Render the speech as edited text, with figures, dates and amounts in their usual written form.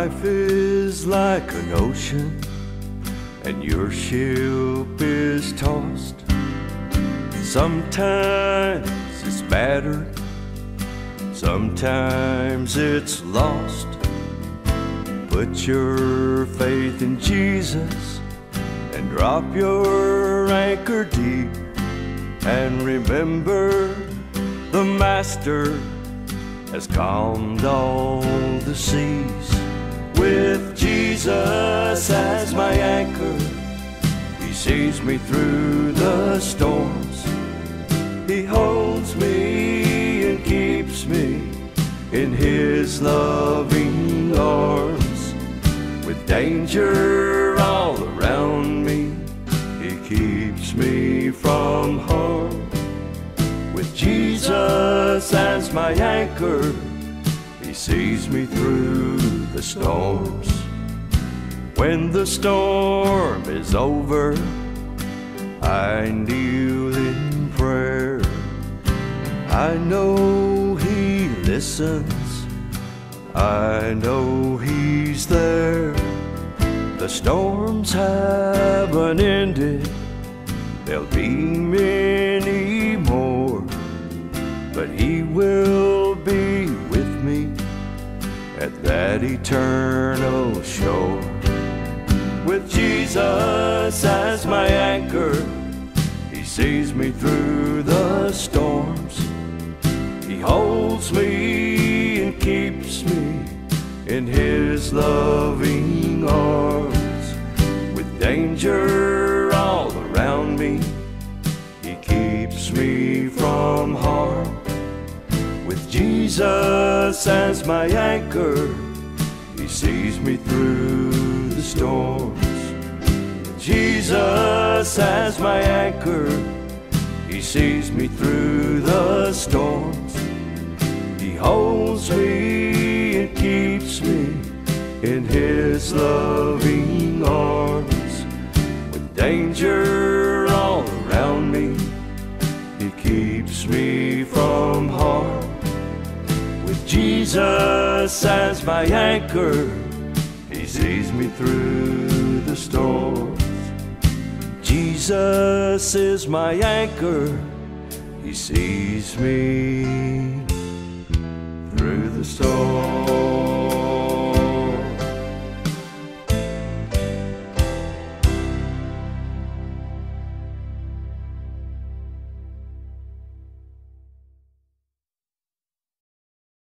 Life is like an ocean, and your ship is tossed. Sometimes it's battered, sometimes it's lost. Put your faith in Jesus and drop your anchor deep, and remember the Master has calmed all the seas. With Jesus as my anchor, He sees me through the storms. He holds me and keeps me in His loving arms. With danger all around me, He keeps me from harm. With Jesus as my anchor, He sees me through the storms. When the storm is over, I kneel in prayer. I know He listens, I know He's there. The storms haven't ended, there'll be many more, but He will be with me at that eternal shore. With Jesus as my anchor, He sees me through the storms. He holds me and keeps me in His loving arms. With danger all around me, He keeps me from harm. With Jesus as my anchor, He sees me through the storms. Jesus as my anchor, He sees me through the storms. He holds me and keeps me in His loving arms. With danger all around me, He keeps me from harm. With Jesus as my anchor, He sees me through the storms. Jesus is my anchor, He sees me through the storm.